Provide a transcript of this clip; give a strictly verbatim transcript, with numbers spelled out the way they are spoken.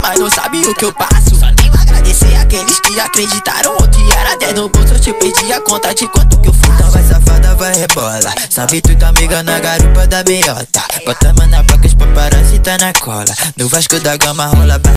mas não sabe o que eu passo. Só tenho a agradecer aqueles que acreditaram. O que era dez no bolso, eu te perdi a conta de quanto que eu faço. Então vai safada, vai rebola. Sabe tu tá amiga na garupa da meiota. Bota a mão na boca, os paparazzi tá na cola. No Vasco da Gama rola